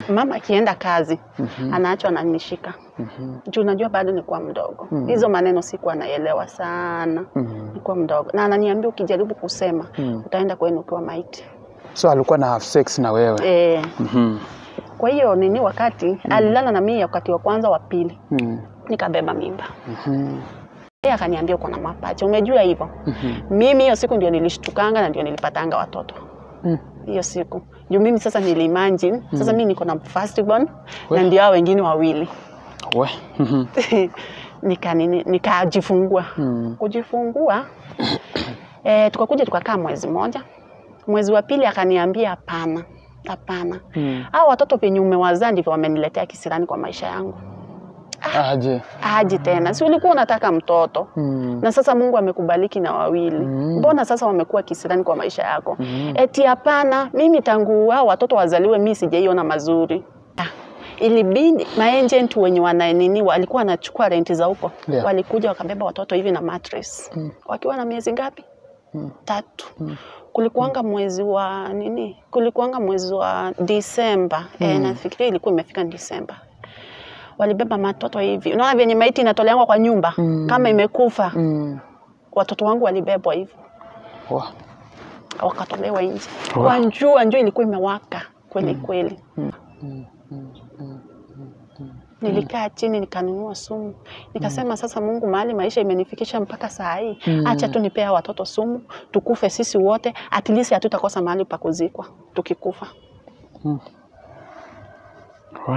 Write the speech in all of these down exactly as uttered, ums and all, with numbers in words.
Mama akienda kazi, mm -hmm. anaachwa ananishika. Mm -hmm. Juu unajua bado nilikuwa mdogo. Mm -hmm. Hizo maneno sikuwa naelewa sana. Mm -hmm. Nilikuwa mdogo. Na ananiambia ukijaribu kusema, mm -hmm. utaenda kwenu ukiwa maiti. So alikuwa na have sex na wewe? Eh. Mm -hmm. Kwa hiyo nini wakati mm -hmm. alilala na mimi wakati wa kwanza wa pili. Mm -hmm. Nikabeba mimba. Mm -hmm. Yeye akaniambia uko na mapacha. Umejua hivyo? Mm -hmm. Mimi hiyo siku ndio nilishtukanga na ndio nilipatanga watoto. Mm. Hiyo siku. Juu mimi sasa niliimagine, mm. sasa mimi niko na first born na ndio hao wengine wawili. We. Mm -hmm. Nika nini nikajifungua. Mm. Kujifungua eh tukakuja tukakaa mwezi mmoja. Mwezi wa pili akaniambia hapana. Hapana. Mm. Hao watoto penye umewazaa ndivyo wameniletea kisirani kwa maisha yangu. Ah, aje. Aje tena. Si ulikuwa unataka mtoto. Mm. Na sasa Mungu amekubariki na wawili. Mm. Mbona sasa wamekuwa kisirani kwa maisha yako? Mm. Eti hapana, mimi tangu hao watoto wazaliwe mimi sijaiona mazuri. Ah. Ilibidi maagent wenye wana nini walikuwa wanachukua renti za huko. Yeah. Walikuja wakabeba watoto hivi na mattress. Mm. Wakiwa na miezi ngapi? Mm. Tatu. Mm. Kulikuanga mwezi wa nini? Kulikuanga mwezi wa Disemba. Mm. Eh, nafikiri ilikuwa imefika Disemba. Walibeba watoto hivi. Unaona venye maiti inatolewa kwa nyumba mm. kama imekufa. Mm. Watoto wangu walibebwa hivi. Wow. Wakatolewa nje. Wow. Kwa njua njua ilikuwa imewaka kweli mm. kweli. Mm. Mm. Mm. Mm. Mm. Nilikaa chini nikanunua sumu. Nikasema mm. sasa Mungu mahali maisha imenifikisha mpaka saa hii. Mm. Acha tu nipea watoto sumu, tukufe sisi wote, at least hatutakosa mahali pa kuzikwa tukikufa. Mm. Wow.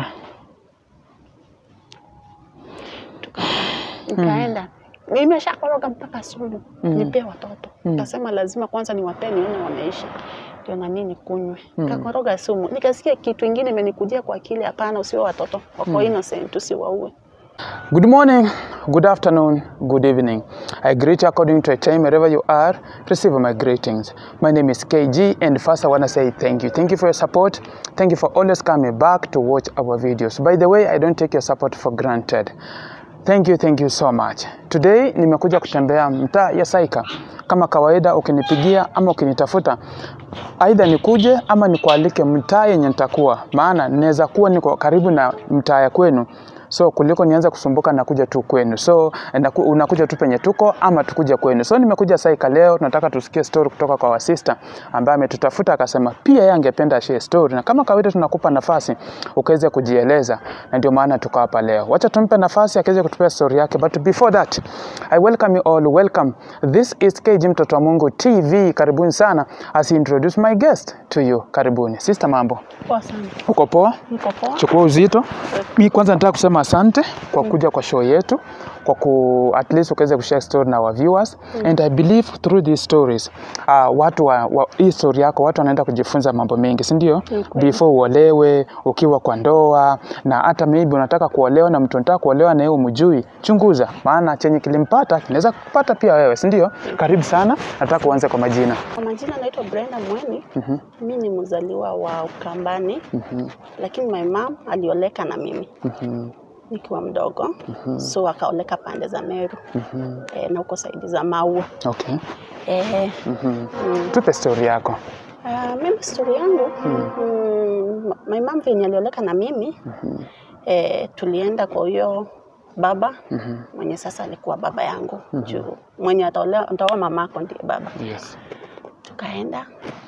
Nikaenda. Mm. Nimeshakoroga mpaka sumu. Mm. Nipea watoto. Mm. Nikasema lazima kwanza niwapee nione wameisha. Ndio na nini kunywe. Mm. Nikakoroga sumu. Nikasikia kitu kingine imenikujia kwa akili, hapana usiwe watoto. Wako mm. innocent usiwaue. Good morning, good afternoon, good evening. I greet you according to a time wherever you are. Receive my greetings. My name is K G, and first I want to say thank you. Thank you for your support. Thank you for always coming back to watch our videos. By the way, I don't take your support for granted. Thank you, thank you so much. Today nimekuja kutembea mtaa ya Saika. Kama kawaida ukinipigia ama ukinitafuta, aidha nikuje ama nikualike mtaa yenye nitakuwa. Maana naweza kuwa niko karibu na mtaa ya kwenu. So kuliko nianza kusumbuka na kuja tu kwenu. So unakuja tu penye tuko ama tukuja kwenu. So nimekuja Saika leo, tunataka tusikie story kutoka kwa wasista ambaye ametutafuta akasema pia yeye angependa share story, na kama kawaida tunakupa nafasi ukaweze kujieleza, na ndio maana tuko hapa leo. Wacha tumpe nafasi akaweze kutupea story yake, but before that I welcome you all. Welcome. This is K G Mtoto wa Mungu T V. Karibuni sana as I introduce my guest to you. Karibuni. Sister, mambo? Poa sana. Uko poa? Niko poa. Chukua uzito. Mimi kwanza nataka kusema asante kwa kuja kwa show yetu, kwa ku at least ukaweza kushare story na our viewers. Mm. And I believe through these stories uh, watu wa, wa hii story yako watu wanaenda kujifunza mambo mengi, si ndio? Mm. Before uolewe, ukiwa kwa ndoa, na hata maybe unataka kuolewa na mtu unataka kuolewa na yeye umjui, chunguza, maana chenye kilimpata kinaweza kupata pia wewe, si ndio? Mm. Karibu sana. Nataka kuanza kwa majina. Kwa majina naitwa Brenda Mweni. Mm -hmm. Mimi ni mzaliwa wa Ukambani. Mm -hmm. Lakini my mom alioleka na mimi. Mm -hmm. Nikiwa mdogo. Mm -hmm. So akaoleka pande za Meru. Mm -hmm. E, na uko saidi za Maua. Okay. Eh. Mm -hmm. Mm. Tupe story yako. Uh, mimi story yangu, mm. Mm, my mom venye alioleka na mimi, mm -hmm. eh, tulienda kwa huyo baba, mm -hmm. mwenye sasa alikuwa baba yangu. Mm -hmm. Juu mwenye ataolewa ndoa mamako ndiye baba. Yes. Tukaenda.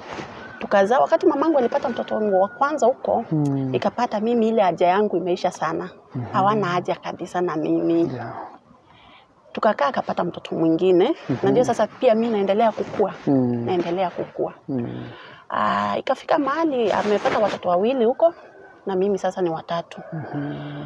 Tukazaa. Wakati mamangu alipata mtoto wangu wa kwanza huko, mm. ikapata mimi ile haja yangu imeisha sana. Mm -hmm. Hawana haja kabisa na mimi. Yeah. Tukakaa akapata mtoto mwingine. Mm -hmm. Na ndio sasa pia mimi naendelea kukua. Mm. Naendelea kukua. Mm. Ah, ikafika mahali amepata watoto wawili huko na mimi sasa ni watatu. Mm -hmm.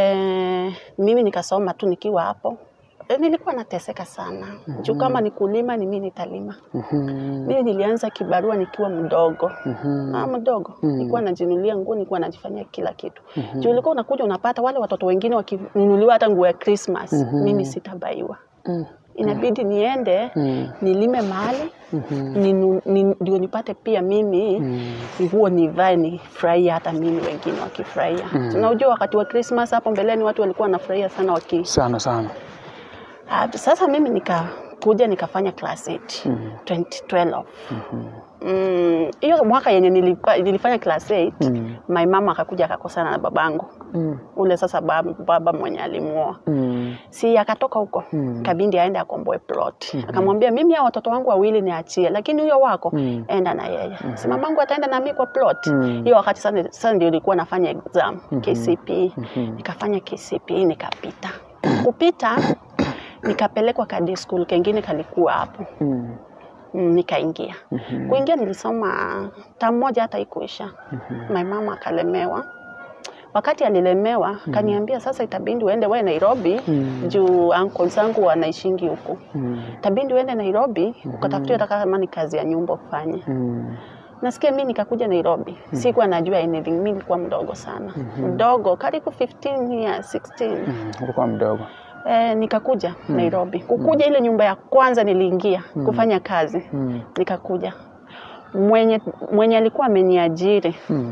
Eh, mimi nikasoma tu nikiwa hapo. E, nilikuwa nateseka sana. Mm -hmm. Juu kama ni kulima ni mimi nitalima. Mm -hmm. Mimi nilianza kibarua nikiwa mdogo. Mm -hmm. Na mdogo. Mm -hmm. Nilikuwa najinunulia nguo, nilikuwa najifanyia kila kitu. Mm -hmm. Juu ulikuwa unakuja unapata wale watoto wengine wakinunuliwa hata nguo ya Christmas. Mm -hmm. Mimi sitabaiwa. Mm -hmm. Inabidi niende, mm. nilime mahali, mm -hmm. ndio nipate pia mimi, mm. nguo nivae nifurahie hata mimi wengine wakifurahia. Mm. Unajua wakati wa Christmas hapo mbeleni watu walikuwa wanafurahia sana waki. Sana sana. Uh, sasa mimi nika nikakuja nikafanya class eight mm. twenty twelve. Mhm. Mm, hiyo mwaka yenye nilipa, nilifanya class eight, mm. my mama akakuja akakosana na babangu. Mm. Ule sasa baba, baba mwenye alimuoa. Mm. Si akatoka huko, mm. kabindi aende akomboe plot. Mm -hmm. Akamwambia mimi hao watoto wangu wawili niachie, lakini huyo wako mm. enda na yeye. Mm -hmm. Si mamangu ataenda na mimi kwa plot. Hiyo mm. wakati sasa sasa ndio nilikuwa nafanya exam, mm -hmm. K C P. Mm -hmm. Nikafanya K C P nikapita. Kupita nikapelekwa kadi school kengine kalikuwa hapo. Mm. Mm, nikaingia. Mm -hmm. Kuingia nilisoma tamu moja hata ikuisha. Mm -hmm. My mama akalemewa. Wakati alilemewa, mm -hmm. kaniambia sasa itabindi uende wewe Nairobi, mm -hmm. juu uncle zangu wanaishingi huko. Mm -hmm. Itabindi uende Nairobi, mm -hmm. ukatafutie hata kama ni kazi ya nyumba ufanye. Mm -hmm. Nasikia mimi nikakuja Nairobi. Mm -hmm. Sikuwa najua anything, mimi nilikuwa mdogo sana. Mm -hmm. Mdogo, karibu fifteen years, sixteen. Mm -hmm. Ulikuwa mdogo. Eh, nikakuja mm. Nairobi. Kukuja mm. ile nyumba ya kwanza niliingia mm. kufanya kazi. Mm. Nikakuja. Mwenye mwenye alikuwa ameniajiri. Mm.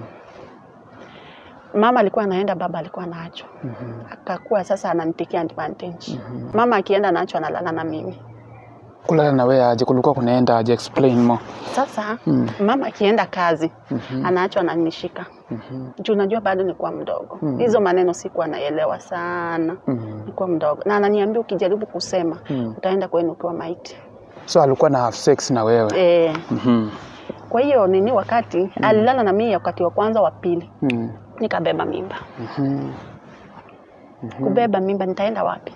Mama alikuwa anaenda, baba alikuwa anaachwa. Mm -hmm. Akakuwa sasa ananitekea advantage. Mm -hmm. Mama akienda anaachwa analala na mimi. Kulala na wewe aje, kulikuwa kunaenda aje, explain more. Sasa mm. mama akienda kazi mm -hmm. anaachwa ananishika. Mm -hmm. Juu najua bado nilikuwa mdogo. Mm -hmm. Hizo maneno sikuwa naelewa sana. Mm -hmm. Nilikuwa mdogo. Na ananiambia ukijaribu kusema mm -hmm. utaenda kwenu ukiwa maiti. So alikuwa na have sex na wewe. Eh. Mm -hmm. Kwa hiyo nini wakati mm -hmm. alilala na mimi wakati wa kwanza wa pili. Mm -hmm. Nikabeba mimba. Mm -hmm. Mm -hmm. Kubeba mimba nitaenda wapi?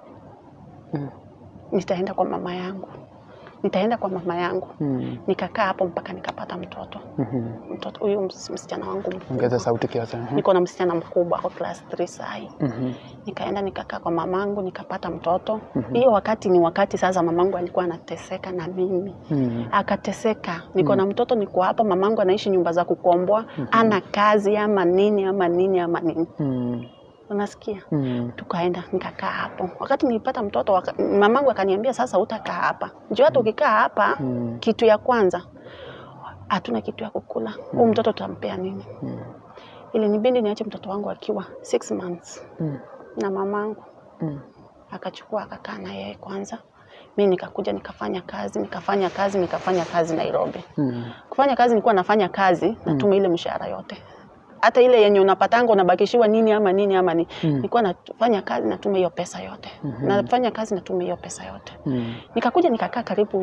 Mm -hmm. Nitaenda kwa mama yangu. Nitaenda kwa mama yangu. Mm. Nikakaa hapo mpaka nikapata mtoto. Mm -hmm. Mtoto huyu msichana wangu mkubwa. Ongeza sauti kiasi. Niko na msichana mkubwa kwa class three sai. Mm -hmm. Nikaenda nikakaa kwa mamangu nikapata mtoto. Hiyo mm -hmm. wakati ni wakati sasa mamangu alikuwa anateseka na mimi. Mm -hmm. Akateseka. Niko na mtoto niko hapa, mamangu anaishi nyumba za kukomboa, mm -hmm. ana kazi ama nini ama nini ama nini. Mm. Unasikia? Mm. Tukaenda nikakaa hapo. Wakati nilipata mtoto waka, mamangu akaniambia sasa utakaa hapa. Njoo hata ukikaa hapa mm. kitu ya kwanza hatuna kitu ya kukula. Huyu mm. mtoto tutampea nini? Mm. Ili nibindi niache mtoto wangu akiwa six months. Mm. Na mamangu. Mm. Akachukua akakaa na yeye kwanza. Mimi nikakuja nikafanya kazi, nikafanya kazi, nikafanya kazi Nairobi. Mm. Kufanya kazi nilikuwa nafanya kazi, natuma ile mshahara yote. Hata ile yenye unapatanga unabakishiwa nini ama nini ama nini. Mm. Nilikuwa nafanya kazi natuma hiyo pesa yote. Mm -hmm. Nafanya kazi natuma hiyo pesa yote. Mm. Nikakuja nikakaa karibu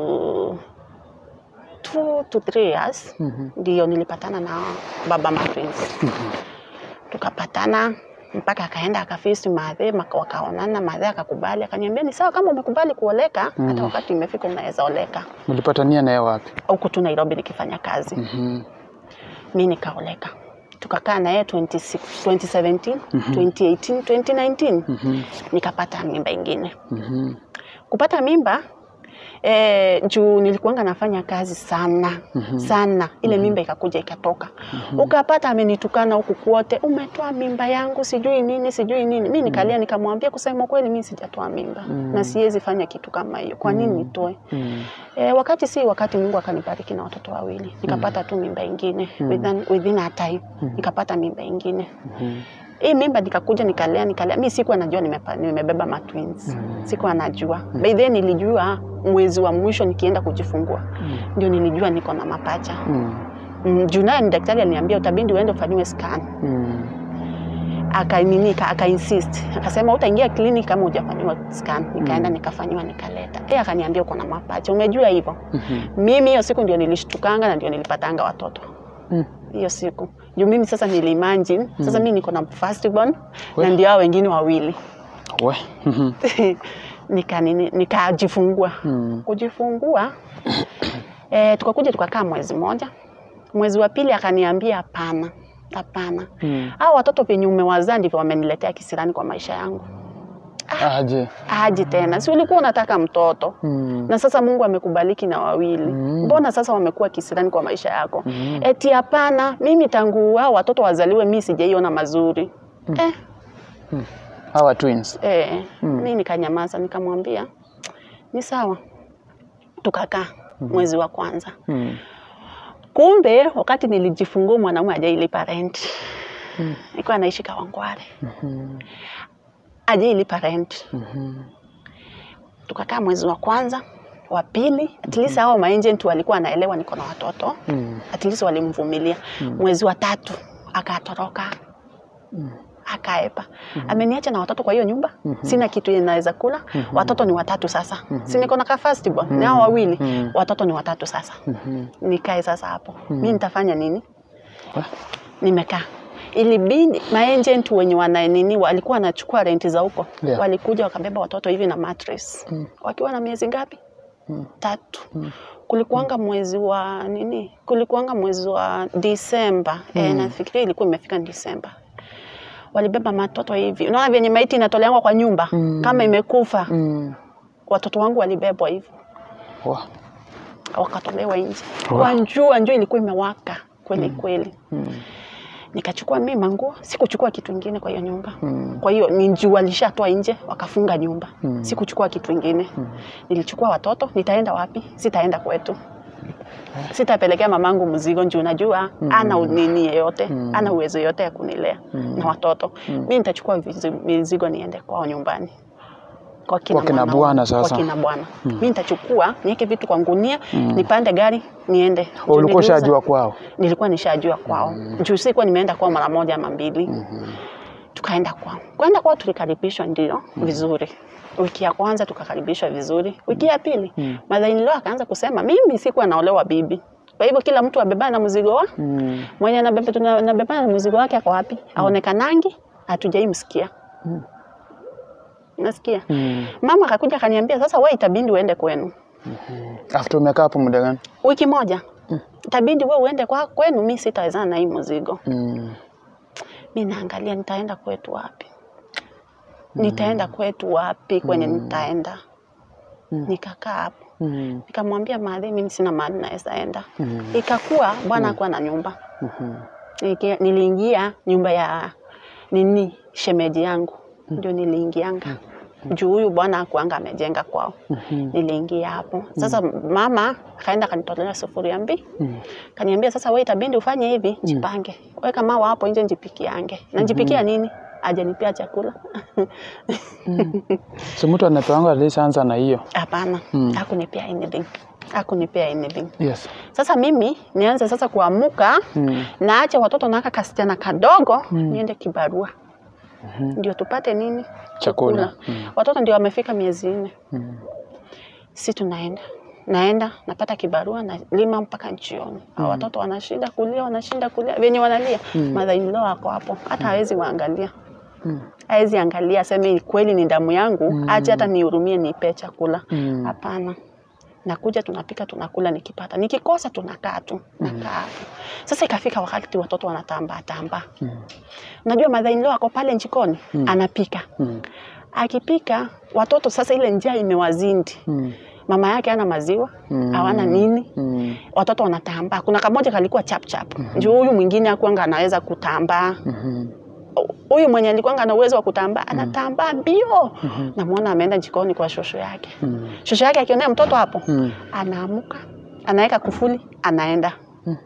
two to three years. Mm -hmm. Ndio nilipatana na baba Martins. Mm -hmm. Tukapatana mpaka akaenda akafisi madhe, wakaonana, madhe akakubali, akaniambia ni sawa kama umekubali kuoleka, mm. hata wakati imefika unaweza oleka. Mlipatania naye wapi? Huko tu Nairobi nikifanya kazi. Mhm. Mm mimi nikaoleka. Tukakaa na yeye twenty seventeen, mm -hmm. twenty eighteen, twenty nineteen. Mm -hmm. Nikapata mimba ingine. Mhm. Mm kupata mimba eh juu nilikuanga nafanya kazi sana. Mm -hmm. Sana. Ile mimba ikakuja ikatoka. Mm -hmm. Ukapata amenitukana huku kwote, umetoa mimba yangu sijui nini sijui nini. Mimi nikalia nikamwambia kusema kweli mimi sijatoa mimba. Mm -hmm. Na siwezi fanya kitu kama hiyo. Kwa nini nitoe? Mm -hmm. Eh wakati si wakati Mungu akanibariki na watoto wawili. Nikapata tu mimba ingine. Mm -hmm. within within a time. Mm -hmm. Nikapata mimba ingine. Mm -hmm. Hii mimba nikakuja nikalea nikalea. Mimi sikuwa najua nimebeba ma twins. Mm. Sikuwa najua. Mm. By then nilijua mwezi wa mwisho nikienda kujifungua. Mm. Ndio nilijua niko na mapacha. Mm. Mm, Juna ni daktari aliniambia utabindi uende ufanyiwe scan. Mm. Akaiminika aka insist. Akasema utaingia kliniki kama hujafanywa scan. Nikaenda mm. nikafanywa nikaleta. Eh akaniambia uko na mapacha. Umejua hivyo? Mm -hmm. Mimi hiyo siku ndio nilishtukanga na ndio nilipatanga watoto. Mm. Hiyo siku. Juu mimi sasa niliimagine, sasa mm. mimi niko na first born na ndio hao wengine wawili. We. Nika nikajifungua. Mm. Kujifungua eh tukakuja tukakaa mwezi mmoja. Mwezi wa pili akaniambia hapana. Hapana. Mm. Hao watoto penye umewazaa ndivyo wameniletea kisirani kwa maisha yangu. Ah, aje. Aje tena. Si ulikuwa unataka mtoto. Mm. Na sasa Mungu amekubariki na wawili. Mm. Mbona sasa wamekuwa kisirani kwa maisha yako? Mm. Eti hapana, mimi tangu hao watoto wazaliwe mimi sijaiona mazuri. Mm. Eh. Mm. Hawa twins. Eh. Mm. Mimi nikanyamaza nikamwambia ni sawa. Tukakaa mm. mwezi wa kwanza. Mm. Kumbe wakati nilijifungua mwanaume hajailipa rent. Mm. Nilikuwa naishi Kawangware. Mhm. Mm Aje ilipa rent. Mhm. Tukakaa mwezi wa kwanza, wa pili, at least hao maagent walikuwa wanaelewa niko na watoto. Mm. At least walimvumilia. Mm. Mwezi wa tatu akatoroka. Mm. Akaepa. Mm -hmm. Ameniacha na watoto kwa hiyo nyumba. Mm -hmm. Sina kitu ninaweza kula. Mm -hmm. Watoto ni watatu sasa. Mm -hmm. Si niko na ka first born, mm -hmm. Nao wawili. Mm -hmm. Watoto ni watatu sasa. Mm -hmm. Nikae sasa hapo. Mm -hmm. Mimi nitafanya nini? What? Nimekaa. Ilibidi maagent wenye wana nini walikuwa wanachukua rent za huko. Yeah. Walikuja wakabeba watoto hivi na mattress. Mm. Wakiwa na miezi ngapi? Mm. Tatu. Mm. Kulikuanga mwezi wa nini? Kulikuanga mwezi wa Disemba. Mm. Eh, nafikiri ilikuwa imefika Disemba. Walibeba matoto hivi. Unaona vyenye maiti inatolewa kwa nyumba. Mm. Kama imekufa. Mm. Watoto wangu walibebwa hivyo. Wow. Wakatolewa nje. Wow. Kwa njua, njua ilikuwa imewaka kweli mm. kweli. Mm. Nikachukua mimi manguo, sikuchukua kitu kingine kwa hiyo nyumba. Mm. Kwa hiyo ni njua walishatoa nje, wakafunga nyumba. Mm. Sikuchukua kitu kingine. Mm. Nilichukua watoto, nitaenda wapi? Sitaenda kwetu. Sitapelekea mamangu mzigo njoo najua mm. ana nini yote, mm. ana uwezo yote ya kunilea mm. na watoto. Mm. Mimi nitachukua mizigo niende kwao nyumbani. Kwa kina, kwa kina bwana sasa. Kwa kina bwana. Mm. Mimi nitachukua, niweke vitu kwa ngunia, mm. nipande gari, niende. Ulikuwa ushajua kwao? Nilikuwa nishajua kwao. Mm. Njoo sikuwa nimeenda kwao mara moja ama mbili. Mm -hmm. Tukaenda kwao. Kwenda kwao tulikaribishwa ndio mm. vizuri. Wiki ya kwanza tukakaribishwa vizuri. Wiki ya pili, mm. mother-in-law akaanza kusema mimi sikuwa naolewa bibi. Kwa hivyo kila mtu abebana na mzigo wa. Mm. Mwenye anabeba tunabebana na mzigo wake kwa wapi? Mm. Aonekanangi, hatujaimsikia. Mm. Nasikia. Mm. Mama akakuja akaniambia sasa wewe itabidi uende kwenu. Mhm. After umekaa hapo muda gani? Wiki moja. Mm. Itabidi wewe uende kwa kwenu, mimi sitawezana na hii mzigo. Mm. Mimi naangalia nitaenda kwetu wapi? Mm. Nitaenda kwetu wapi kwenye mm. nitaenda? Mm. Nikakaa hapo. Mm. Nikamwambia mahali mimi sina mahali naweza enda. Mm. Ikakuwa bwana mm. kwa na nyumba. Mhm. Mm. Niliingia nyumba ya nini shemeji yangu. Mm. Ndio niliingianga. Mm. Juu huyu bwana hakuanga amejenga kwao. Mm -hmm. Niliingia hapo. Sasa mm. mama kaenda kanitolea sufuria mbi. Mm. Kaniambia sasa wewe itabidi ufanye hivi, jipange. Mm. Wewe kama hapo nje njipikiange. Na njipikia mm -hmm. nini? Aje nipia chakula. mm. So mtu anapeanga lisanza na hiyo? Hapana. Mm. Hakunipea anything. Hakunipea anything. Yes. Sasa mimi nianze sasa kuamuka mm. naacha watoto na kasichana kadogo mm. niende kibarua. Mm -hmm. Ndio tupate nini? Chakula. Mm. Watoto ndio wamefika miezi nne. Mm. Si tunaenda. Naenda, napata kibarua na lima mpaka jioni. Mm. Watoto wanashinda kulia, wanashinda kulia. Wenye wanalia, mm. mother-in-law ako hapo. Hata mm. hawezi waangalia. Mm. Hawezi angalia aseme kweli ni damu yangu, mm. aje hata nihurumie nipe chakula. Hapana. Mm. Nakuja tunapika tunakula nikipata. Nikikosa tunakaa tu. Nakaa. Mm. Sasa ikafika wakati watoto wanatamba tamba. Mm. Unajua mother-in-law ako pale jikoni mm. anapika. Mm. Akipika watoto sasa ile njaa imewazindi. Mm. Mama yake ana maziwa, mm. hawana nini. Mm. Watoto wanatamba. Kuna kamoja kalikuwa chap chap. Mm -hmm. Njoo huyu mwingine hakuanga anaweza kutamba. Mhm. Huyu mwenye alikuwa ana uwezo wa kutamba anatamba mbio. Mm -hmm. Namuona ameenda jikoni kwa shosho yake. Mm. Shosho yake akiona mtoto hapo, mm. anaamuka, anaweka kufuli, anaenda. Mm.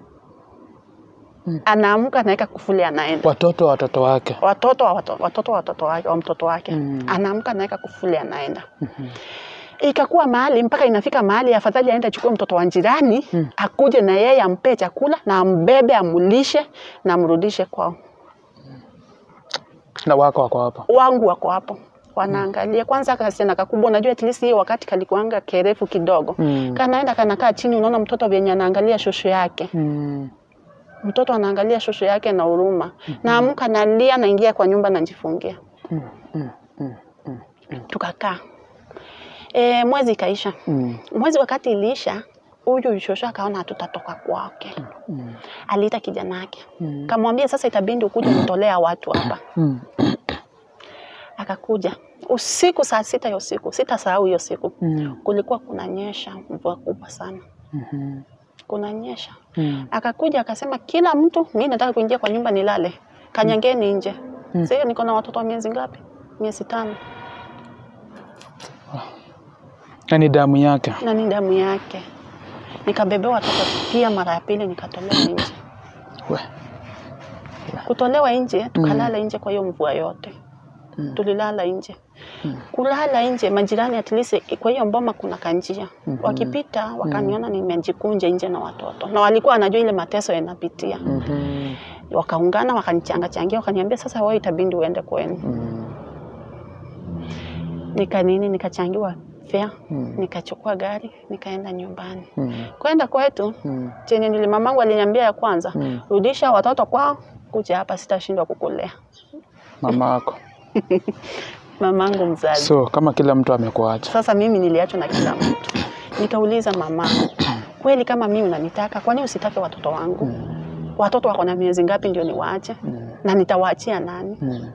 Mm. Anaamuka anaweka kufuli anaenda. Watoto watoto wake. Watoto watoto watoto watoto wake, wa mtoto wake. Mm. Anaamuka anaweka kufuli anaenda. Mm -hmm. Ikakuwa mahali mpaka inafika mahali afadhali aende achukue mtoto wa jirani, mm. akuje na yeye ampe chakula na ambebe amulishe na amrudishe kwao. Na wako wako hapo. Wangu wako hapo. Wanaangalia kwanza kasichana kakubwa, unajua at least hiyo wakati kalikuanga kerefu kidogo. Mm. Kanaenda kanakaa chini, unaona mtoto vyenye anaangalia shosho yake. Mm. Mtoto anaangalia shosho yake na huruma. Mm -hmm. Na amuka nalia naingia kwa nyumba najifungia. Mm. Mm. Mm. Mm. Tukakaa. E, mwezi kaisha. Mm. Mwezi wakati iliisha, huyu shosho akaona hatutatoka kwake. Mm. Aliita kijana yake. Mm. Kamwambia sasa itabidi ukuje kutolea watu hapa. Mm. Akakuja. Usiku saa sita ya usiku, sitasahau hiyo siku. Mm. Kulikuwa kunanyesha mvua kubwa sana. Mhm. Mm kunanyesha. Mm. Akakuja akasema kila mtu mimi nataka kuingia kwa nyumba nilale. Kanyangeni nje. Mm. Sasa niko na watoto wa miezi ngapi? Miezi tano. Na ni damu yake. Na ni damu yake. Nikabebewa watoto pia mara ya pili nikatolewa nje. We. Kutolewa nje, tukalala mm. nje kwa hiyo mvua yote. Mm. Tulilala nje. Mm. Kulala nje, majirani at least kwa hiyo mboma kuna kanjia. Mm -hmm. Wakipita wakaniona mm -hmm. nimejikunja nje na watoto. Na walikuwa wanajua ile mateso yanapitia. Mm -hmm. Wakaungana wakanichanga changia wakaniambia sasa wewe itabidi uende kwenu. Mm. Nika nini nikachangiwa fare, mm. nikachukua gari, nikaenda nyumbani. Mm. Kwenda kwetu, mm. chenye nili mamangu aliniambia ya kwanza, mm. rudisha watoto kwao, kuja hapa sitashindwa kukulea. Mama yako. Mamangu mzazi. So kama kila mtu amekuacha. Sasa mimi niliachwa na kila mtu. Nikauliza mamangu, kweli kama mimi unanitaka, kwa nini usitake watoto wangu? Mm. Watoto wako na miezi ngapi ndio niwaache? Mm. Na nitawaachia nani? Mm.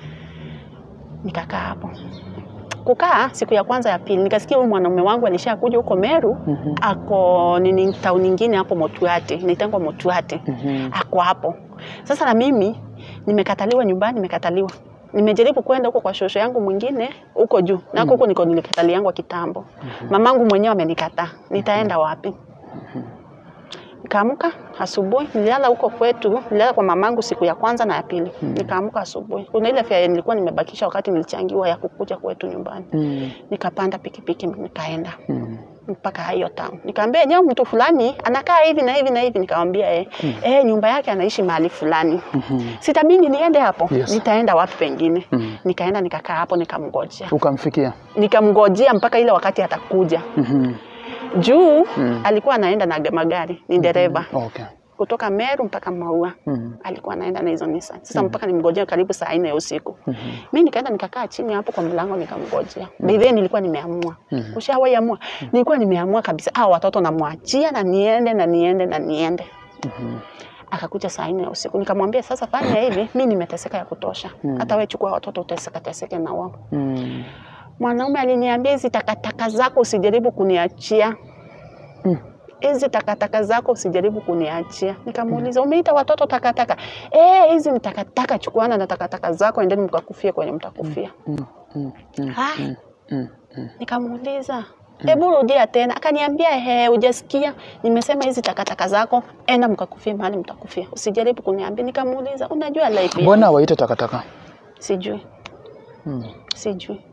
Nikakaa hapo. Kukaa siku ya kwanza ya pili nikasikia huyu mwanaume wangu alishakuja huko Meru. Mm -hmm. Ako nini town nyingine hapo Motuate, inaitwa Motuate. Mm -hmm. Ako hapo. Sasa na mimi nimekataliwa nyumbani, nimekataliwa. Nimejaribu kwenda huko kwa shosho yangu mwingine huko juu. Na huko niko nilikatali yangu kitambo. Mm -hmm. Mamangu mwenyewe amenikataa. Nitaenda wapi? Mm -hmm. Nikaamka asubuhi, nilala huko kwetu, nilala kwa mamangu siku ya kwanza na ya pili. Mm. Nikaamka asubuhi. Kuna ile fare nilikuwa nimebakisha wakati nilichangiwa ya kukuja kwetu nyumbani. Mm. Nikapanda pikipiki nikaenda. Mm. Mpaka hiyo town. Nikamwambia nyao mtu fulani anakaa hivi na hivi na hivi, nikamwambia eh mm. eh nyumba yake anaishi mahali fulani. Mm -hmm. Sitabidi niende hapo. Yes. Nitaenda watu pengine. Mm. Nikaenda nikakaa hapo nikamngojea. Ukamfikia? Nikamngojea mpaka ile wakati atakuja. Mhm. Mm juu mm. alikuwa anaenda na magari, ni dereva. Mm -hmm. Okay. Kutoka Meru mpaka Maua. Mm -hmm. Alikuwa anaenda na hizo Nissan. Sasa mm -hmm. mpaka nimngojea karibu saa nne usiku. Mm -hmm. Mimi nikaenda nikakaa chini hapo kwa mlango nikamngojea. Mm -hmm. Bidhe nilikuwa nimeamua. Mm -hmm. Ushawahi amua? Mm -hmm. Nilikuwa nimeamua kabisa. Ah, watoto namwachia na niende na niende na niende. Mm -hmm. Akakuja saa nne usiku. Nikamwambia sasa fanya hivi, mimi nimeteseka ya kutosha. Mm -hmm. Hata wewe chukua watoto uteseka teseke na wao. Mm -hmm. Mwanaume aliniambia hizi takataka zako usijaribu kuniachia. Mm. Hizi takataka zako usijaribu kuniachia. Nikamuuliza, umeita watoto takataka? Eh, hizi ni takataka, chukuana na takataka zako endeni mkakufie kwenye mtakufia. Mm. Mm. Mm. Ha? Mm. Mm. Mm. Nikamuuliza, hebu mm. rudia tena. Akaniambia, he, hujasikia? Nimesema hizi takataka zako enda mkakufie mahali mtakufia. Usijaribu kuniambia. Nikamuuliza, unajua life. Mbona waita takataka? Sijui. Mm. Sijui.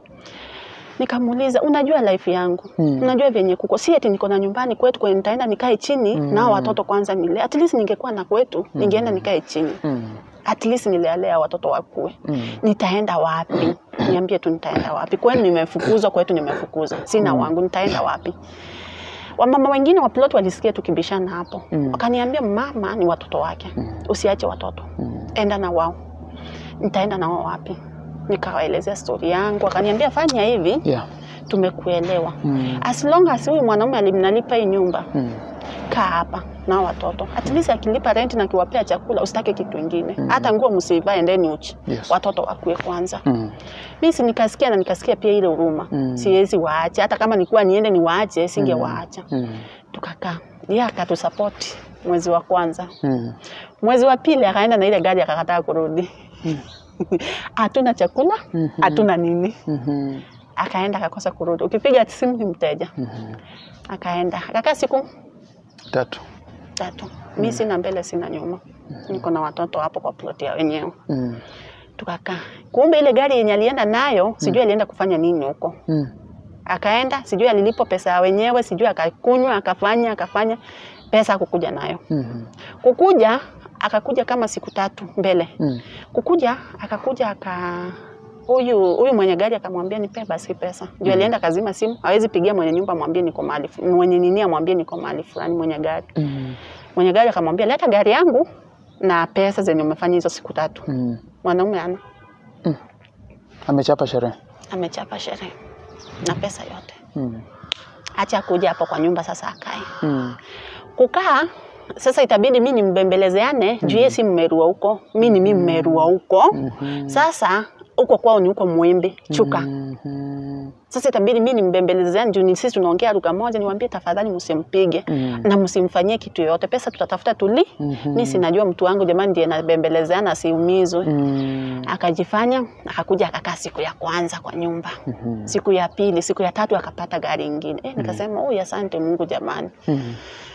Nikamuuliza, unajua life yangu? Hmm. Unajua venye kuko. Si eti niko na nyumbani kwetu kwa nitaenda nikae chini hmm. na watoto kwanza nile. At least ningekuwa na kwetu, hmm. ningeenda nikae chini. Hmm. At least nilelea watoto wakue. Hmm. Nitaenda wapi? Niambie tu nitaenda wapi? Kwani nimefukuzwa, kwetu nimefukuzwa. Sina hmm. wangu, nitaenda wapi? Wamama wengine wa plot walisikia tukibishana hapo. Hmm. Wakaniambia mama ni watoto wake. Hmm. Usiache watoto. Hmm. Enda na wao. Nitaenda na wao wapi? Nikawaelezea story yangu, akaniambia fanya hivi. Yeah. Tumekuelewa. Mm. As long as huyu mwanaume alimnalipa hii nyumba. Mm. Kaa hapa na watoto. At least akilipa rent na kiwapea chakula usitake kitu kingine. Mm. Hata nguo msivae ndeni uchi. Yes. Watoto wakue kwanza. Mm. Mimi si nikasikia na nikasikia pia ile huruma. Mm. Siwezi waache, hata kama nilikuwa niende niwaache singewaacha. Mm. Tukakaa. Yeye akatusupport mwezi wa kwanza. Mm. Mwezi wa pili akaenda na ile gari akakataa kurudi. Mm. Hatuna chakula, hatuna mm -hmm. nini. Mm -hmm. Akaenda akakosa kurudi. Ukipiga simu ni mteja. Mm -hmm. Akaenda. Akakaa siku tatu. Tatu. Mm -hmm. Mimi sina mbele sina nyuma. Mm -hmm. Niko na watoto hapo kwa plot ya wenyewe. Mm -hmm. Tukakaa. Kumbe ile gari yenye alienda nayo, sijui mm -hmm. alienda kufanya nini huko. Mm -hmm. Akaenda, sijui alilipo pesa ya wenyewe, sijui akakunywa, akafanya, akafanya pesa kukuja nayo. Mm -hmm. Kukuja akakuja kama siku tatu mbele. Mm. Kukuja akakuja aka huyu huyu mwenye gari akamwambia nipe basi pesa. Ndio mm. alienda kazima simu, hawezi pigia mwenye nyumba mwambie niko mahali. Mwenye nini amwambie niko mahali fulani mwenye gari. Mm. Mwenye gari akamwambia leta gari yangu na pesa zenye umefanya hizo siku tatu. Mm. Mwanaume ana. Mm. Amechapa sherehe. Amechapa sherehe. Na pesa yote. Mm. Acha kuja hapo kwa nyumba sasa akae. Mm. Kukaa sasa itabidi mimi nimbembelezeane mm -hmm. juu yeye si mmerua huko, mimi ni mimi mmerua huko. Mm -hmm. Sasa huko kwao ni huko Mwembe, Chuka. Mm -hmm. Sasa itabidi mimi nimbembelezeane juu ni sisi tunaongea lugha moja, niwaambie tafadhali msimpige mm -hmm. na msimfanyie kitu yoyote. Pesa tutatafuta tuli. Mm -hmm. Mimi sinajua mtu wangu jamani ndiye anabembelezeana asiumizwe. Mm -hmm. Akajifanya, akakuja akakaa siku ya kwanza kwa nyumba. Mm -hmm. Siku ya pili, siku ya tatu akapata gari nyingine. Eh nikasema, "Oh, asante Mungu jamani." Mm -hmm.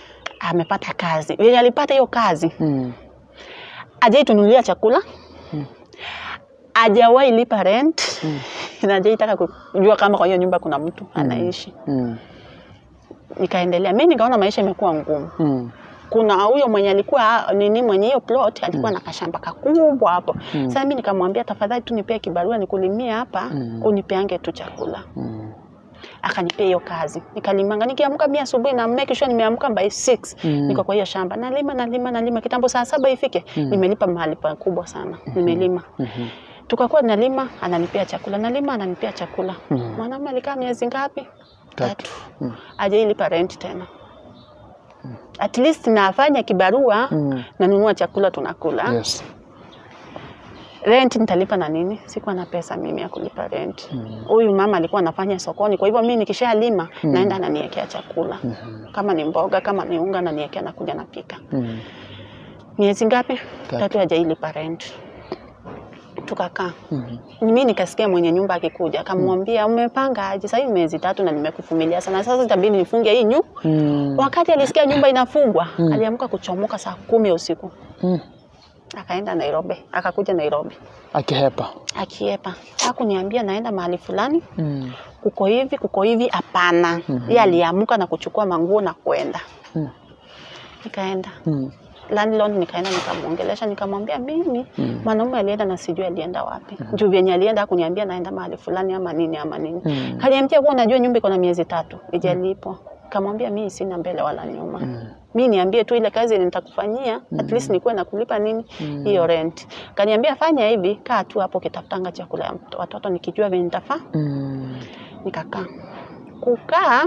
Amepata kazi. Yeye alipata hiyo kazi. Mm. Aje tunulia chakula. Mm. Hajawahi lipa rent. Mm. na hajaitaka kujua kama kwa hiyo nyumba kuna mtu anaishi. Mm. Nikaendelea. Mimi nikaona maisha imekuwa ngumu. Mm. Kuna huyo mwenye alikuwa nini mwenye hiyo plot alikuwa mm. na kashamba kakubwa hapo. Mm. Sasa mimi nikamwambia tafadhali tu nipe kibarua nikulimia hapa mm. unipeange tu chakula. Mm. Akanipea hiyo kazi. Nikalimanga nikiamka mimi asubuhi na make sure nimeamka by six. Mm. Niko kwa hiyo shamba. Nalima nalima nalima kitambo saa saba ifike. Mm. Nimelipa mahali pakubwa sana. Mm -hmm. Nimelima. Mm -hmm. Tukakuwa nalima ananipea chakula. Nalima ananipea chakula. Mm. Mwanaume alikaa miezi ngapi? Tatu. Mm. Hajailipa rent tena. Mm. At least nafanya kibarua mm. nanunua chakula tunakula. Yes. Rent nitalipa na nini? Sikuwa na pesa mimi ya kulipa rent. Huyu mm. mama alikuwa anafanya sokoni. Kwa hivyo mimi nikishalima mm. naenda ananiwekea chakula. Mm -hmm. Kama ni mboga, kama ni unga ananiwekea na kuja napika. Mm. Miezi ngapi? Tatu hajailipa rent. Tukakaa. Mm -hmm. Mimi nikasikia mwenye nyumba akikuja akamwambia mm. umepanga aje? Sasa hivi miezi tatu na nimekuvumilia sana. Sasa itabidi nifunge hii nyumba. Mm. Wakati alisikia nyumba inafungwa, mm. aliamka kuchomoka saa kumi usiku. Mm. Akaenda Nairobi, akakuja Nairobi. Akihepa. Akihepa. Hakuniambia naenda mahali fulani. Mm. Kuko hivi, kuko hivi hapana. Mm -hmm. Yeye aliamka na kuchukua manguo na kwenda. Mm. Nikaenda. Mm. Landlord nikaenda nikamuongelesha nikamwambia mimi mm. mwanaume alienda na sijui alienda wapi. Mm. Juu vyenye alienda hakuniambia naenda mahali fulani ama nini ama nini. Mm. Kaniambia wewe unajua nyumba iko na miezi tatu ijalipo. Kamwambia mimi sina mbele wala nyuma. Mm. Mimi niambie tu ile kazi nitakufanyia mm. at least nikuwe na kulipa nini hiyo mm. rent. Kaniambia fanya hivi, kaa tu hapo kitafutanga chakula ya watoto nikijua vile nitafaa. Mm. Nikakaa. Kukaa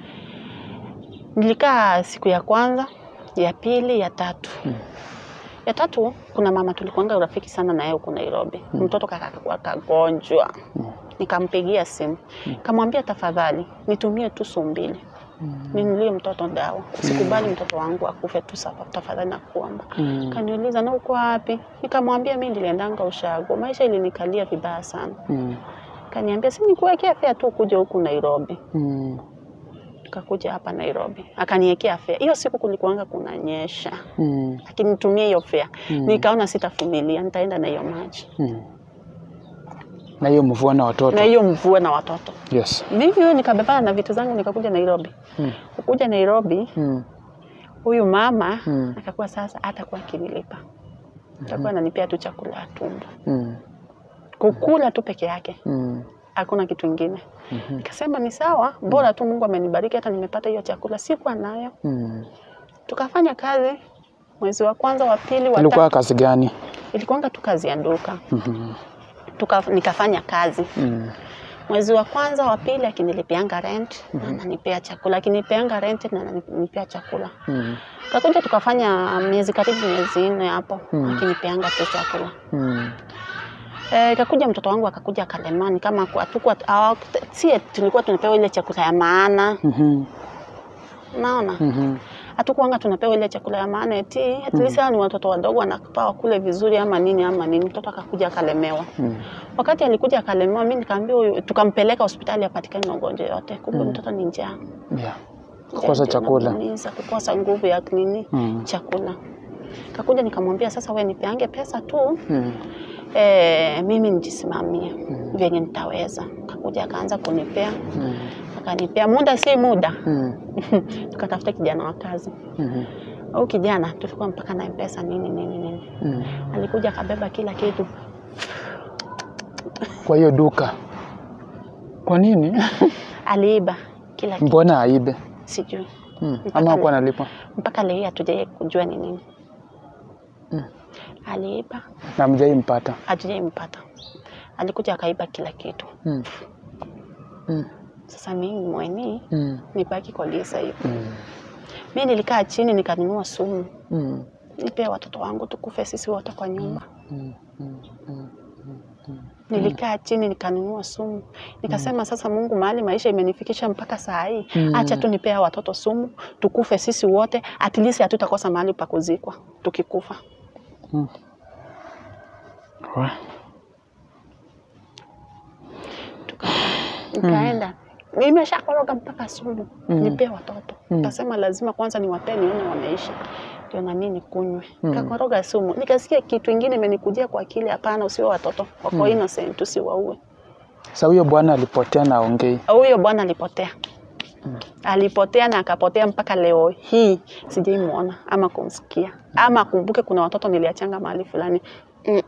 nilikaa siku ya kwanza, ya pili, ya tatu. Mm. Ya tatu kuna mama tulikuanga urafiki sana na yeye huko Nairobi. Mm. Mtoto kakakuwa kagonjwa. Mm. Nikampigia simu. Mm. Kamwambia tafadhali nitumie tu so mbili. Mm. Ninunulie mtoto dawa. Usikubali mm. mtoto wangu akufe tu sababu tafadhali nakuomba. Mm. Kaniuliza na uko wapi? Nikamwambia mimi niliendanga Ushago. Maisha ilinikalia vibaya sana. Mm. Kaniambia si nikuwekea fare tu kuja huku Nairobi. Mm. Tukakuja hapa Nairobi. Akaniwekea fare. Hiyo siku kulikuanga kunanyesha. Mm. Akinitumia hiyo fare. Mm. Nikaona sitavumilia, nitaenda na hiyo maji. Mm. Na hiyo mvua na watoto. Na hiyo mvua na watoto. Yes. Mimi nikabebana na vitu zangu nikakuja Nairobi. Mm. Kukuja Nairobi. Mm. Huyu mama mm. akakuwa sasa hatakuwa kinilipa. Atakuwa ananipea tu chakula ya tumbo. Mm. Kukula tu peke yake. Mm. Hakuna kitu kingine. Mm -hmm. Nikasema ni sawa, bora tu Mungu amenibariki hata nimepata hiyo chakula, sikuwa nayo. Mm. Tukafanya kazi mwezi wa kwanza, wa pili, wa tatu. Ilikuwa kazi gani? Ilikuwa tu kazi ya nduka. Mm -hmm. Tuka nikafanya kazi. Mm. Mwezi wa kwanza, wa pili akinilipianga rent mm -hmm. na ananipea chakula, akinipeanga rent na ananipea chakula. Mm. Tukakuja tukafanya miezi karibu miezi nne hapo, mm. akinipeanga tu chakula. Mm. Eh, kakuja mtoto wangu akakuja akalemani kama kwa tukua si tulikuwa tunapewa ile chakula ya maana. Mhm. Naona? Mhm. Hatukuanga tunapewa ile chakula ya maana eti at least mm. ni watoto wadogo wanakupawa kule vizuri ama nini ama nini. Mtoto akakuja akalemewa. Mm. Wakati alikuja akalemewa mimi nikamwambia tukampeleka hospitali apatikane na ugonjwa yote. Kumbe mm. mtoto ni njaa. Yeah. Kukosa chakula. Niza kukosa nguvu ya nini? Mm. Chakula. Kakuja nikamwambia sasa wewe nipeange pesa tu. Mm. Eh, mimi nijisimamie mm. venye nitaweza. Kakuja akaanza kunipea. Mm. Akanipea muda si muda. Mm. Tukatafuta kijana wa kazi. Mhm. Au kijana tulikuwa mpaka na pesa nini nini nini. Mm. Alikuja akabeba kila kitu. Kwa hiyo duka. Kwa nini? Aliiba kila kitu. Mbona aibe? Sijui. Mm. Ama kwa analipa? Mpaka leo hatujaye kujua ni nini. Mm. Aliiba. Na mjaimpata? Hatujampata. Alikuja akaiba kila kitu. Mm. Mm. Sasa mimi mwenyewe mm. nibaki kwa Lisa hiyo. Mm. Mimi nilikaa chini nikanunua sumu. Mm. Nipe watoto wangu tukufe sisi wote kwa nyumba. Mm. Mm. Mm. Mm. Nilikaa chini nikanunua sumu. Nikasema mm. sasa Mungu mahali maisha imenifikisha mpaka saa hii. Mm. Acha tu nipea watoto sumu, tukufe sisi wote, at least hatutakosa mahali pa kuzikwa tukikufa. Mm. Wow. Tuka, nikaenda. Mm. Nimeshakoroga mpaka sumu. Mm. Nipea watoto. Nikasema mm. lazima kwanza niwapee nione wameishi. Ndio na mimi nikunywe. Mm. Nikakoroga sumu. Nikasikia kitu kingine imenikujia kwa akili, hapana usiwe watoto. Wako mm. innocent usiwaue. Sasa huyo bwana alipotea na ongei. Huyo bwana alipotea. Mm. Alipotea na akapotea mpaka leo hii sijaimuona ama kumsikia. Mm. Ama kumbuke kuna watoto niliachanga mahali fulani. Mm.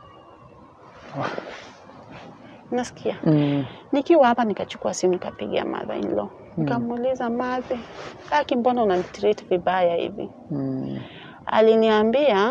Oh. Nasikia. Mm. Nikiwa hapa nikachukua simu nikapigia mother in law. Mm. Nikamuuliza mother, "Haki mbona unanitreat vibaya hivi?" Mm. Aliniambia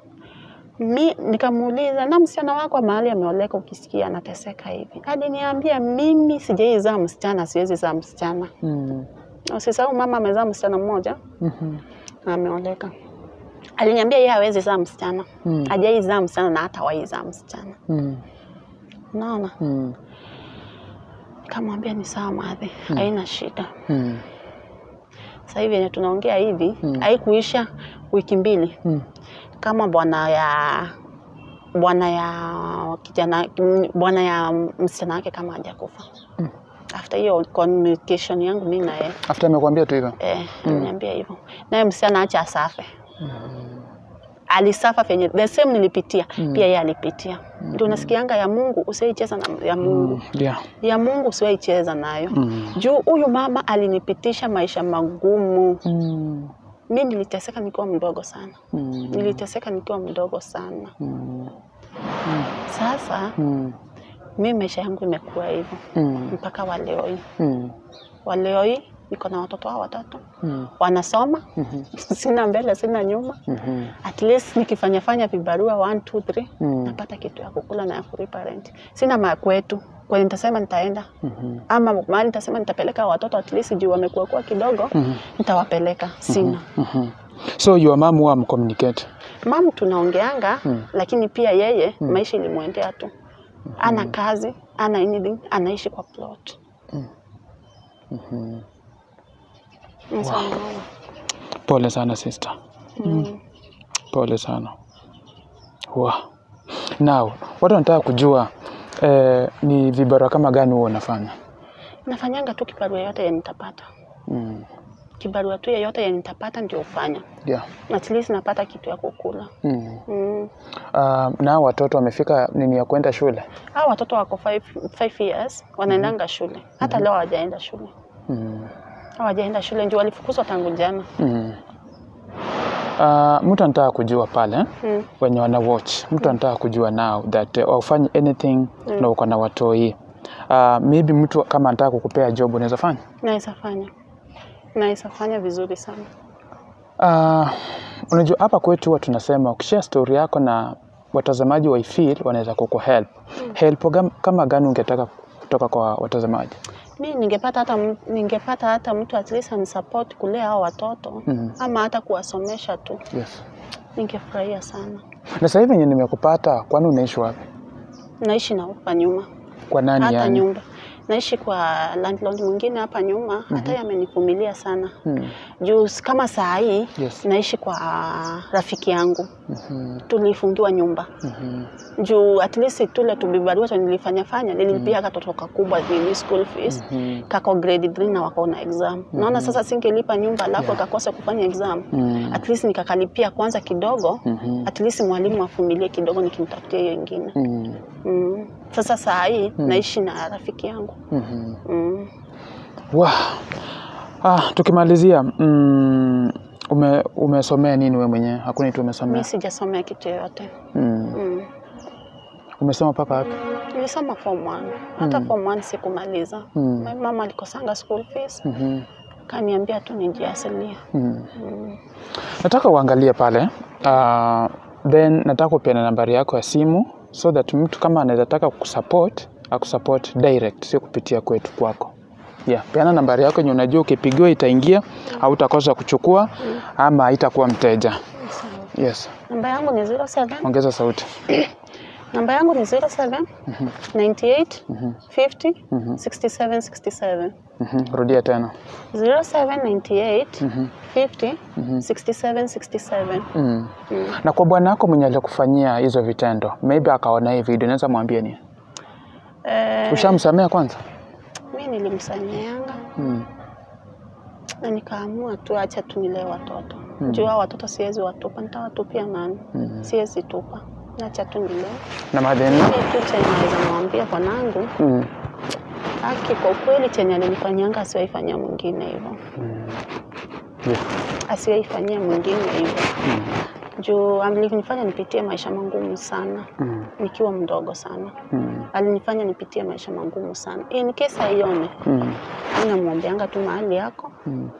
mi nikamuuliza na msichana wako mahali ameoleka ukisikia anateseka hivi. Aliniambia mimi sijaizaa msichana, siwezi zaa msichana. Mm. Usisahau mama amezaa msichana mmoja. Mhm. Na ameoleka. Aliniambia yeye hawezi zaa msichana. Mm. Hajaizaa msichana na hata waizaa msichana. Mm. Unaona? Mm. Nikamwambia ni sawa madhe, mm. haina shida. Mm. Sasa hivi yenye tunaongea hivi, mm. haikuisha wiki mbili. Mm. Kama bwana ya bwana ya kijana bwana ya msichana wake kama hajakufa. Mm. After hiyo communication yangu mimi na yeye. After amekwambia tu hivyo? Eh, aliniambia mm. hivyo. Naye msichana acha asafe. Mm. Alisafa fenye the same nilipitia, mm. pia yeye alipitia. Mm. Ndio nasikianga ya Mungu usiicheza na ya Mungu. Mm. Yeah. Ya Mungu usiicheza nayo. Mm. Juu huyu mama alinipitisha maisha magumu. Mm. Mimi niliteseka nikiwa mdogo sana. Mm. Niliteseka nikiwa mdogo sana. Mm. Mm. Sasa mm. mimi maisha yangu imekuwa hivyo. Mm. Mpaka wa leo hii. Mm. Wa leo hii niko na watoto hao watatu. Mm. Wanasoma. Mm-hmm. Sina mbele, sina nyuma. Mm-hmm. At least nikifanya fanya vibarua one two three mm. napata kitu ya kukula na ya kulipa rent. Sina ma kwetu. Kwa nitasema nitaenda. Mm-hmm. Ama mahali nitasema nitapeleka watoto at least juu wamekuwa kwa kidogo, mm-hmm. nitawapeleka. Sina. Mm-hmm. So your mom huwa mcommunicate? Mom tunaongeanga, mm. lakini pia yeye mm. maisha ilimuendea tu. Mm-hmm. Ana kazi, ana anything, anaishi kwa plot. Mm. Mhm. Wow. Pole sana sister. Mm. Mm. Pole sana. Wow. Now, watu wanataka kujua eh, ni vibarua kama gani wewe unafanya? Nafanyanga tu kibarua yote yenye nitapata. Mm. Kibarua tu yote yenye nitapata ndio ufanya. Yeah. At least napata kitu ya kukula. Mm. Mm. Uh, na watoto wamefika nini ya kwenda shule? Hao watoto wako five years wanaendanga mm. shule. Hata mm. leo hawajaenda shule. Mm. Hawajaenda shule ndio walifukuzwa tangu jana. Mm. Uh, mtu anataka kujua pale mm. wenye wana watch. Mtu mm. anataka kujua now that uh, ufanye anything mm. na uko na watoi. Uh, maybe mtu kama anataka kukupea job unaweza fanya? Naweza fanya. Naweza fanya vizuri sana. Uh, unajua hapa kwetu watu tunasema ukishare story yako na watazamaji wa feel wanaweza kukuhelp. Mm. Help kama gani ungetaka kutoka kwa watazamaji? Mimi ningepata hata ningepata hata mtu at least anisupport kulea hao watoto mm. ama hata kuwasomesha tu. Yes. Ningefurahia sana. Na sasa hivi nimekupata, kwani unaishi wapi? Naishi na hapa nyuma. Kwa nani hata yani? Nyumba. Naishi kwa landlord mwingine hapa nyuma, mm-hmm. hata yeye amenivumilia sana. Mm. Juu kama saa hii yes. naishi kwa uh, rafiki yangu. Mm-hmm. Tulifungiwa nyumba. Mm-hmm. Juu at least tule tubibarua nilifanya fanya, nilipia mm-hmm. katoto kakubwa ni school fees. Mm-hmm. Kako grade three na wako na exam. Mm-hmm. Naona sasa singelipa nyumba alafu yeah. akakosa kufanya exam. Mm-hmm. At least nikakalipia kwanza kidogo. Mm-hmm. At least mwalimu afumilie kidogo nikimtafutia hiyo nyingine. Mm-hmm. Mm. Sasa saa hii mm-hmm. naishi na rafiki yangu. Mhm. Mm. Wow. Ah, tukimalizia mm, ume umesomea nini wewe mwenyewe? Hakuna kitu umesomea? Mimi sijasomea kitu yote. Mm. Mm. Umesoma paka wapi? Nilisoma form one. Hata mm. form one sikumaliza. Mm. My mama alikosanga school fees. Mhm. Kaniambia tu nijiasilia. Mm. Mm. Nataka uangalie pale. Ah, uh, then nataka kupeana nambari yako ya simu so that mtu kama anaweza taka kukusupport akusupport direct, sio kupitia kwetu kwako. Yeah, peana nambari yako yenye unajua ukipigiwa itaingia mm. au utakosa kuchukua mm. ama haitakuwa mteja. Yes. Yes. Namba yangu ni zero seven. Ongeza sauti. Namba yangu ni zero seven nine eight fifty sixty-seven sixty-seven. Mhm. Rudia tena. zero seven nine eight fifty sixty-seven sixty-seven. Mm. Mm. Na kwa bwana wako mwenye alikufanyia hizo vitendo, maybe akaona hii video, unaweza mwambia nini? Eh, ushamsamea kwanza? Mimi nilimsameheanga. Mm. Na nikaamua tu acha tu nilee watoto. Mm. Juu hao watoto siwezi watupa, nitawatupia nani? Mm. Siwezi tupa. acha tu nilewe. Na madeni? Ile tu chenye naweza mwambia bwanangu. Mm. Haki kwa kweli chenye alinifanyanga asiwaifanyia mwingine hivyo. Mm. Yeah. Asiwaifanyia mwingine hivyo. Mm. Juu alinifanya nipitie maisha magumu sana. Mm. Nikiwa mdogo sana. Mm. Alinifanya nipitie maisha magumu sana. In case aione. Mm. Ninamwombeanga tu mahali yako. Mm.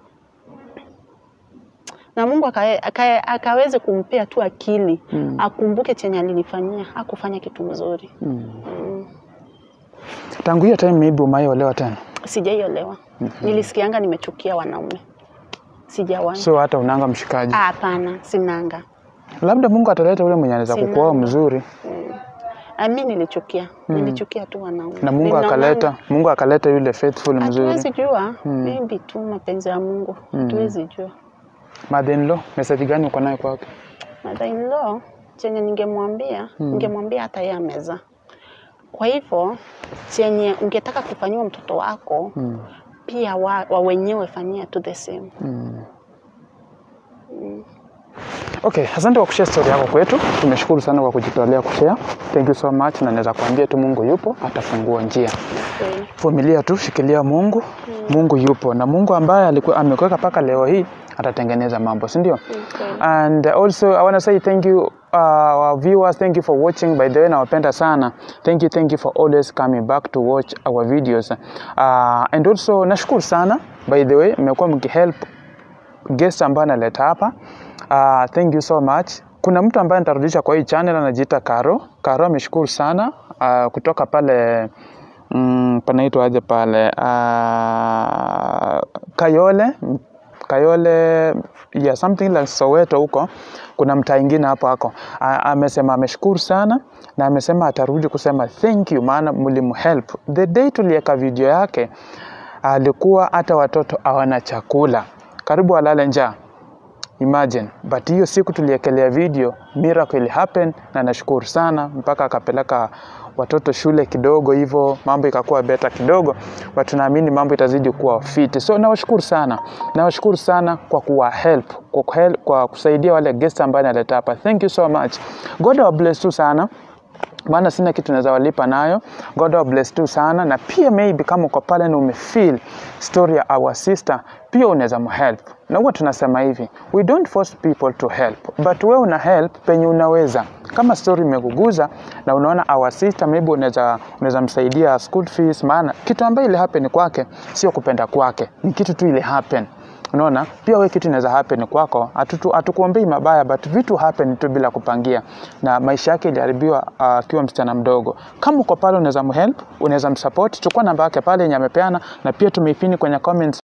Na Mungu akae, akae, akaweze kumpea tu akili. Mm. Akumbuke chenye alinifanyia, hakufanya kitu mzuri. Mm. Mm. Tangu hiyo time maybe umeolewa tena? Sijaiolewa. Mm-hmm. Nilisikianga nimechukia wanaume. Sijawahi. So hata unanga mshikaji? Ah, hapana, sinanga. Labda Mungu ataleta ule mwenye anaweza kukuoa mzuri. Mm. Ah, mimi nilichukia. Mm. Nilichukia tu wanaume. Na Mungu akaleta, Mungu akaleta yule faithful mzuri. Hatuwezi jua. Mm. Maybe tu mapenzi ya Mungu. Hatuwezi mm. jua. Mother-in-law, message gani uko nayo kwake? Mother-in-law, chenye ningemwambia, mm. ningemwambia hata yeye ameza. Kwa hivyo, chenye ungetaka kufanywa mtoto wako, mm. pia wa, wa wenyewe fanyia to the same. Mm. Mm. Okay, asante kwa kushare story yako kwetu. Tumeshukuru sana kwa kujitolea kushare. Thank you so much, na naweza kuambia tu Mungu yupo, atafungua njia. Okay. Vumilia tu, shikilia Mungu. Mm. Mungu yupo, na Mungu ambaye alikuwa amekuweka paka leo hii atatengeneza mambo, si ndio? Okay. And also I want to say thank you uh, our viewers, thank you for watching. By the way, nawapenda sana. Thank you, thank you for always coming back to watch our videos. Uh, and also nashukuru sana, by the way, mmekuwa mkihelp guest ambaye analeta hapa. Uh, thank you so much. Kuna mtu ambaye nitarudisha kwa hii channel anajiita Karo. Karo ameshukuru sana uh, kutoka pale mm, panaitwa aje pale uh, Kayole Kayole yeah, something like Soweto huko. Kuna mtaa mwingine hapo hako. Amesema ameshukuru sana na amesema atarudi kusema thank you maana mlimhelp. The day tuliweka video yake alikuwa hata watoto hawana chakula. Karibu walale njaa. Imagine, but hiyo siku tuliekelea video, miracle happen, na nashukuru sana mpaka akapeleka watoto shule kidogo hivyo, mambo ikakuwa better kidogo, but tunaamini mambo itazidi kuwa fit. So nawashukuru sana. Nawashukuru sana kwa kuwa help, kwa help, kwa kusaidia wale guests ambao naleta hapa. Thank you so much. God will bless tu sana. Maana sina kitu naweza walipa nayo. God will bless tu sana, na pia maybe kama uko pale na umefeel story ya our sister, pia unaweza mhelp. Na huwa tunasema hivi, we don't force people to help, but wewe una help penye unaweza. Kama story imeguguza na unaona our sister, maybe unaweza unaweza msaidia school fees, maana kitu ambayo ile happen kwake sio kupenda kwake, ni kitu tu ile happen. Unaona, pia wewe kitu inaweza happen kwako, hatutu atukuombei mabaya, but vitu happen tu bila kupangia, na maisha yake iliharibiwa akiwa uh, msichana mdogo. Kama uko pale unaweza mhelp, unaweza msupport, chukua namba yake pale yenye amepeana, na pia tumeipini kwenye comments